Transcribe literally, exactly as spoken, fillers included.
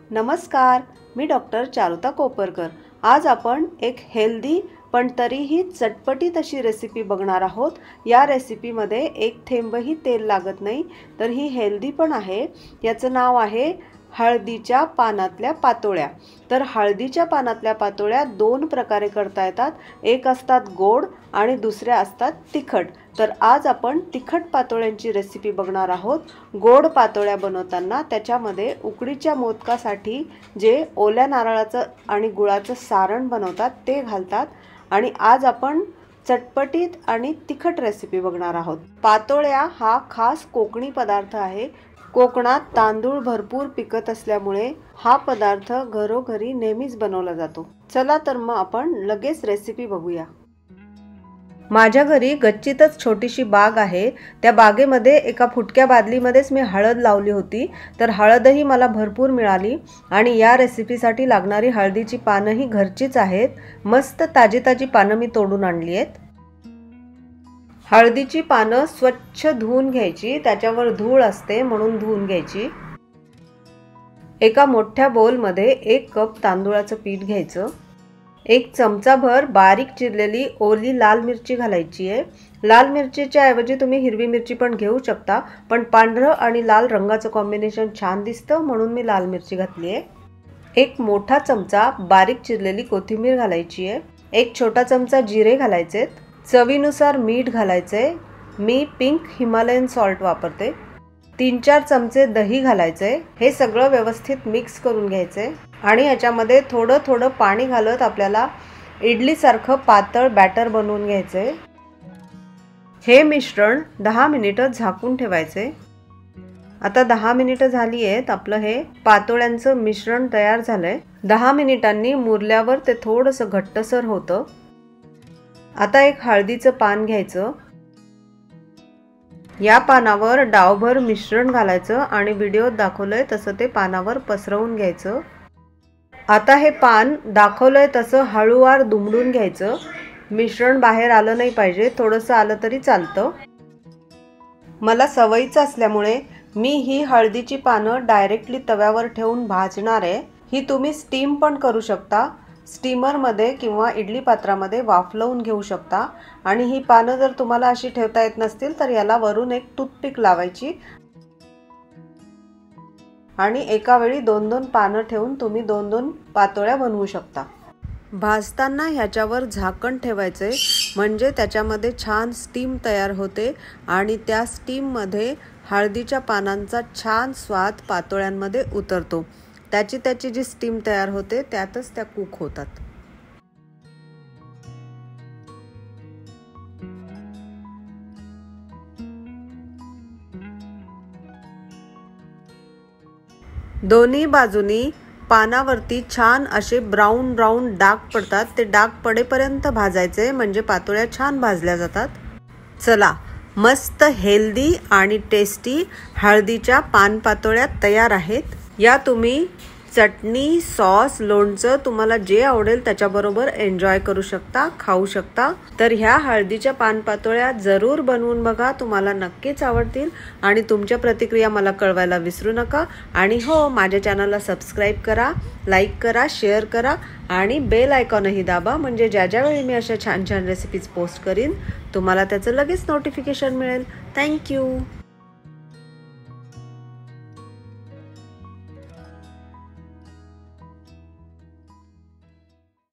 नमस्कार, मी डॉक्टर चारुता कोपरकर। आज आपण एक हेल्दी पण तरीही चटपटीत अशी रेसिपी बघणार आहोत। या रेसिपीमध्ये एक थेंबही तेल लागत नाही, तर ही हेल्दी पण आहे। याचं नाव आहे हळदीच्या पानातल्या पातोळ्या। तर हळदीच्या पानातल्या पातोळ्या दोन प्रकारे करता येतात, एक असतात गोड आणि दुसऱ्या असतात तिखट। तर आज आपण तिखट पातोळ्यांची रेसिपी बघणार आहोत। गोड पातोळ्या बनवताना त्याच्यामध्ये उकडीच्या मोदकासाठी जे ओल्या नारळाचं आणि गुळाचं सारण बनवतात ते घालतात, आणि आज आपण चटपटीत आणि तिखट रेसिपी बघणार आहोत। पातोळ्या हा खास कोकणी पदार्थ आहे। कोकणात तांदूळ भरपूर पिकत असल्यामुळे हा पदार्थ घरोघरी नेहमीच बनवला जातो। चला तर मग आपण लगेच रेसिपी बघूया। माझ्या घरी गच्चीतच छोटीशी बाग आहे। त्या बागेमध्ये एका फुटक्या बादलीमध्येच मी हळद लावली होती, तर हळदही मला भरपूर मिळाली। आणि या रेसिपीसाठी लागणारी हळदीची पानंही घरचीच आहेत। मस्त ताजी ताजी पानं मी तोडून आणली आहेत। हळदीची पानं स्वच्छ धुवून घ्यायची, त्याच्यावर धूळ असते म्हणून धुवून घ्यायची। एका मोठ्या बोलमध्ये एक कप तांदूळाचं पीठ घ्यायचं। एक चमचाभर बारीक चिरलेली ओली लाल मिरची घालायची आहे। लाल मिरचीच्या ऐवजी तुम्ही हिरवी मिरची पण घेऊ शकता, पण पांढरं आणि लाल रंगाचं कॉम्बिनेशन छान दिसतं म्हणून मी लाल मिरची घातली आहे। एक मोठा चमचा बारीक चिरलेली कोथिंबीर घालायची आहे। एक छोटा चमचा जिरे घालायचे। चवीनुसार मीठ घालायचे। मी पिंक हिमालयन सॉल्ट वापरते। तीन चार चमचे दही घालायचे। हे सगळं व्यवस्थित मिक्स करून घ्यायचे आणि याच्यामध्ये थोडं थोडं पाणी घालत आपल्याला इडली सारखं पातळ बॅटर बनवून घ्यायचे। हे मिश्रण दहा मिनिटं झाकून ठेवायचे। आता दहा मिनिटं झाली आहेत, आपलं हे पातोळ्यांचं मिश्रण तयार झालंय। दहा मिनिटांनी मुरल्यावर ते थोडंसं घट्टसर होतं। आता एक हळदीचं पान घ्यायचं। या पानावर डावभर मिश्रण घालायचं आणि व्हिडिओत दाखवलंय तसं ते पानावर पसरवून घ्यायचं। आता हे पान दाखवलंय तसं हळूवार दुमडून घ्यायचं। मिश्रण बाहेर आलं नाही पाहिजे, थोडंसं आलं तरी चालतं। मला सवयीचं असल्यामुळे मी ही हळदीची पानं डायरेक्टली तव्यावर ठेवून भाजणार आहे। ही तुम्ही स्टीम पण करू शकता, स्टीमरमध्ये किंवा इडली पात्रामध्ये वाफलवून घेऊ शकता। आणि ही पानं जर तुम्हाला अशी ठेवता येत नसतील तर याला वरून एक टूथपिक लावायची आणि एका वेळी दोन दोन पानं ठेवून तुम्ही दोन दोन पातोळ्या बनवू शकता। भाजताना ह्याच्यावर झाकण ठेवायचे, म्हणजे त्याच्यामध्ये छान स्टीम तयार होते आणि त्या स्टीममध्ये हळदीच्या पानांचा छान स्वाद पातोळ्यांमध्ये उतरतो। त्याची त्याची जी स्टीम तयार होते त्यातच त्या कुक होतात। दोन्ही बाजूनी पानावरती छान असे ब्राऊन ब्राऊन डाग पडतात, ते डाग पडेपर्यंत भाजायचे, म्हणजे पातोळ्या छान भाजल्या जातात। चला, मस्त हेल्दी आणि टेस्टी हळदीच्या पान पातोळ्या तयार आहेत। या तुम्ही चटणी, सॉस, लोणचं तुम्हाला जे आवडेल त्याच्याबरोबर एन्जॉय करू शकता, खाऊ शकता। तर ह्या हळदीच्या पान पातोळ्या जरूर बनवून बघा, तुम्हाला नक्कीच आवडतील। आणि तुमच्या प्रतिक्रिया मला कळवायला विसरू नका। आणि हो, माझ्या चॅनलला सबस्क्राईब करा, लाईक करा, शेअर करा आणि बेल आयकॉनही दाबा, म्हणजे ज्या ज्या वेळी मी अशा छान छान रेसिपीज पोस्ट करीन तुम्हाला त्याचं लगेच नोटिफिकेशन मिळेल। थँक्यू।